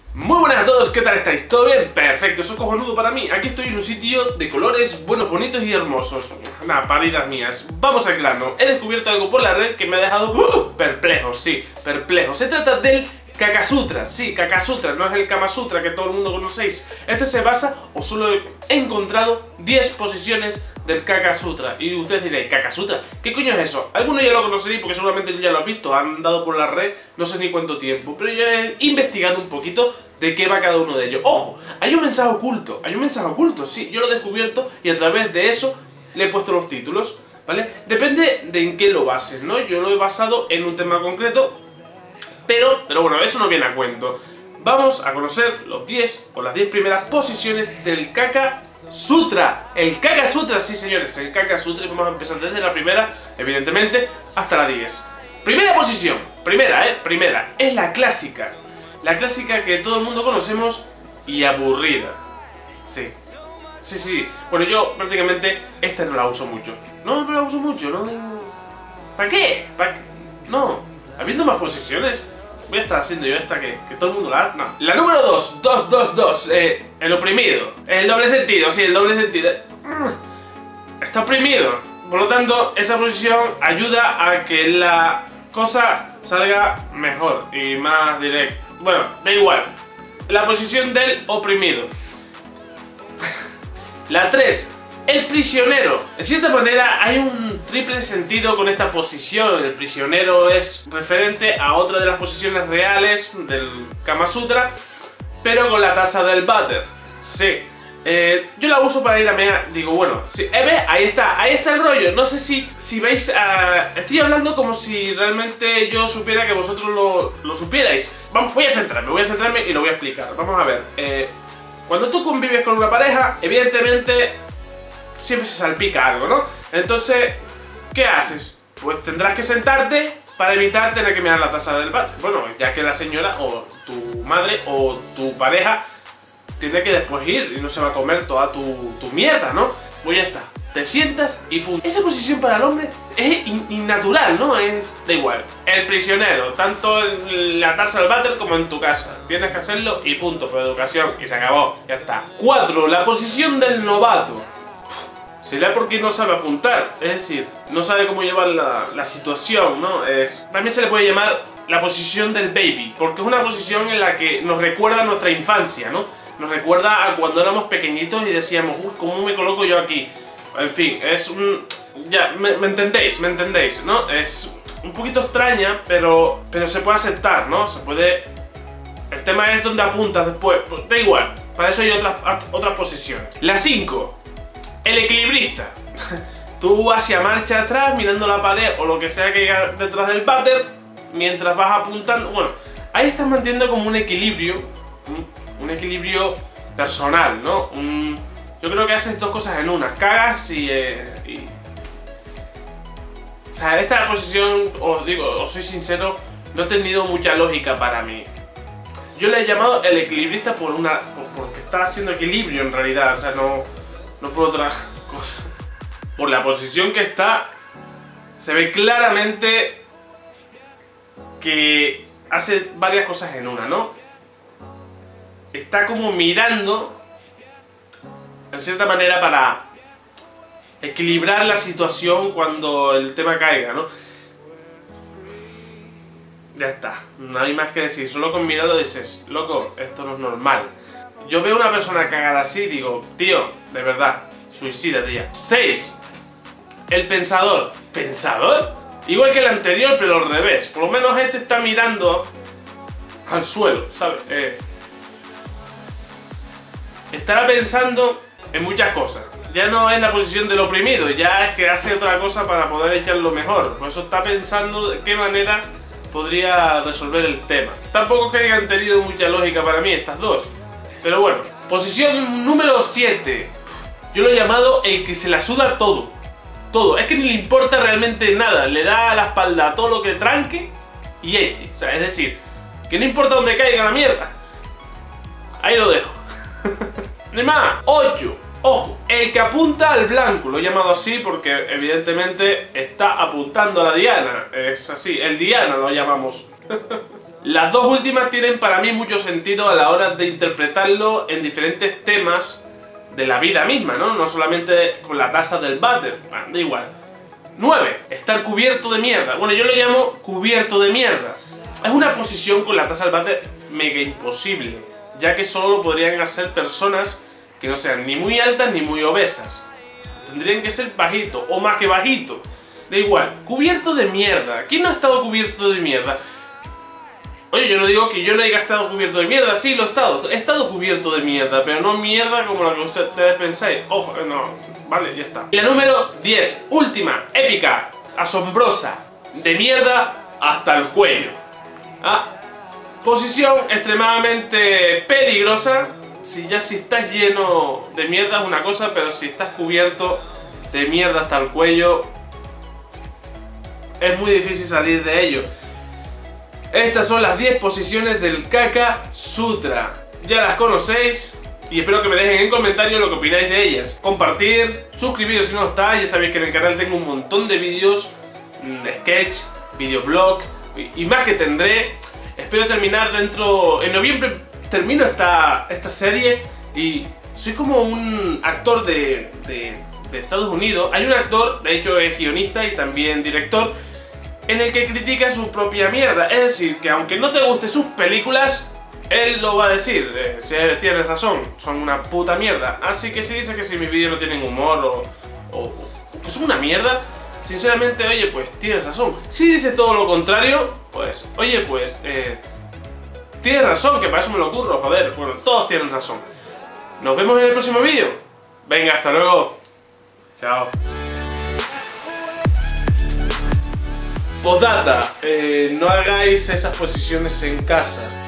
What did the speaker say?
Muy buenas a todos, ¿qué tal estáis? ¿Todo bien? Perfecto, eso es cojonudo para mí. Aquí estoy en un sitio de colores buenos, bonitos y hermosos. Nada, paridas mías. Vamos al grano. He descubierto algo por la red que me ha dejado perplejo, sí, perplejo. Se trata del Kaka Sutra, sí, Kaka Sutra, no es el Kama Sutra que todo el mundo conocéis. Este se basa, o solo he encontrado 10 posiciones del Kaka Sutra. Y ustedes diréis, ¿Kaka Sutra? ¿Qué coño es eso? Algunos ya lo conoceréis porque seguramente ya lo han visto, han dado por la red no sé ni cuánto tiempo. Pero yo he investigado un poquito de qué va cada uno de ellos. ¡Ojo! Hay un mensaje oculto, sí, yo lo he descubierto y a través de eso le he puesto los títulos, ¿vale? Depende de en qué lo bases, ¿no? Yo lo he basado en un tema concreto, pero bueno, eso no viene a cuento. Vamos a conocer los 10 o las 10 primeras posiciones del Kaka Sutra. El Kaka Sutra, sí señores, el Kaka Sutra. Y vamos a empezar desde la primera, evidentemente, hasta la 10. Primera posición, primera, es la clásica. La clásica que todo el mundo conocemos y aburrida. Sí. Bueno, yo prácticamente esta no la uso mucho. No la uso mucho, no. ¿Para qué? No. Habiendo más posiciones, voy a estar haciendo yo esta que todo el mundo la hace. No. La número 2, el oprimido. El doble sentido, sí, el doble sentido. Está oprimido. Por lo tanto, esa posición ayuda a que la cosa salga mejor y más directa. Bueno, da igual. La posición del oprimido. La 3, el prisionero. En cierta manera hay un triple sentido con esta posición. El prisionero es referente a otra de las posiciones reales del Kama Sutra, pero con la taza del váter. Sí. Yo la uso para ir a mear. Digo, bueno, sí, ahí está el rollo. No sé si veis, estoy hablando como si realmente yo supiera que vosotros lo supierais. Vamos, voy a centrarme y lo voy a explicar. Vamos a ver, cuando tú convives con una pareja, evidentemente siempre se salpica algo, ¿no? Entonces, ¿qué haces? Pues tendrás que sentarte para evitar tener que mear la taza del váter. Bueno, ya que la señora o tu madre o tu pareja tiene que después ir y no se va a comer toda tu mierda, ¿no? Pues ya está, te sientas y punto. Esa posición para el hombre es innatural, ¿no? Da igual. El prisionero, tanto en la taza del váter como en tu casa. Tienes que hacerlo y punto, por educación, y se acabó, ya está. 4, la posición del novato. Será porque no sabe apuntar, es decir, no sabe cómo llevar la situación, ¿no? También se le puede llamar la posición del baby, porque es una posición en la que nos recuerda a nuestra infancia, ¿no? Nos recuerda a cuando éramos pequeñitos y decíamos, uy, ¿cómo me coloco yo aquí? En fin, es un... Ya, me entendéis, ¿no? Es un poquito extraña, pero se puede aceptar, ¿no? Se puede... El tema es donde apuntas después, pues, da igual, para eso hay otras posiciones. La 5, el equilibrista. Tú vas hacia marcha atrás, mirando la pared o lo que sea que haya detrás del váter, mientras vas apuntando. Bueno, ahí estás manteniendo como un equilibrio personal, ¿no? Yo creo que haces dos cosas en una, cagas y... O sea, esta posición, os soy sincero, no ha tenido mucha lógica para mí. Yo le he llamado el equilibrista porque está haciendo equilibrio en realidad, o sea, no por otra cosa. Por la posición que está, se ve claramente que hace varias cosas en una, ¿no? Está como mirando, en cierta manera, para equilibrar la situación cuando el tema caiga, ¿no? Ya está, no hay más que decir, solo con mirarlo dices, loco, esto no es normal. Yo veo a una persona cagar así y digo, tío, de verdad, suicídate ya. 6. El pensador. ¿Pensador? Igual que el anterior, pero al revés. Por lo menos este está mirando al suelo, ¿sabes? Estará pensando en muchas cosas. Ya no es la posición del oprimido, ya es que hace otra cosa para poder echarlo mejor. Por eso está pensando de qué manera podría resolver el tema. Tampoco es que hayan tenido mucha lógica para mí estas dos. Pero bueno, posición número 7. Yo lo he llamado el que se la suda todo. Todo, es que ni le importa realmente nada. Le da a la espalda todo lo que tranque y eche. O sea, es decir, que no importa dónde caiga la mierda. Ahí lo dejo. Ni más. 8. Ojo, el que apunta al blanco. Lo he llamado así porque evidentemente está apuntando a la diana. Es así, el diana lo llamamos. Las dos últimas tienen para mí mucho sentido a la hora de interpretarlo en diferentes temas de la vida misma, ¿no? No solamente con la taza del váter, bueno, da igual. 9. Estar cubierto de mierda. Bueno, yo lo llamo cubierto de mierda. Es una posición con la taza del váter mega imposible, ya que solo lo podrían hacer personas que no sean ni muy altas ni muy obesas. Tendrían que ser bajito o más que bajito. Da igual, cubierto de mierda. ¿Quién no ha estado cubierto de mierda? Oye, yo no digo que yo no haya estado cubierto de mierda, sí lo he estado. He estado cubierto de mierda, pero no mierda como la que ustedes pensáis. Ojo, no, vale, ya está. Y la número 10, última, épica, asombrosa, de mierda hasta el cuello. Posición extremadamente peligrosa. Si estás lleno de mierda es una cosa, pero si estás cubierto de mierda hasta el cuello, es muy difícil salir de ello. Estas son las 10 posiciones del Kaka Sutra. Ya las conocéis y espero que me dejen en comentarios lo que opináis de ellas. Compartir, suscribiros si no estáis, ya sabéis que en el canal tengo un montón de vídeos, sketch, videoblog y más que tendré. Espero terminar en noviembre termino esta serie y soy como un actor de Estados Unidos. Hay un actor, de hecho es guionista y también director, en el que critica su propia mierda. Es decir, que aunque no te gusten sus películas, él lo va a decir. Si tienes razón, son una puta mierda. Así que si dice que si mis vídeos no tienen humor o que son una mierda, sinceramente, oye, pues tienes razón. Si dice todo lo contrario, pues, oye, pues, tienes razón, que para eso me lo curro, joder. Bueno, todos tienen razón. Nos vemos en el próximo vídeo. Venga, hasta luego. Chao. Postdata, no hagáis esas posiciones en casa.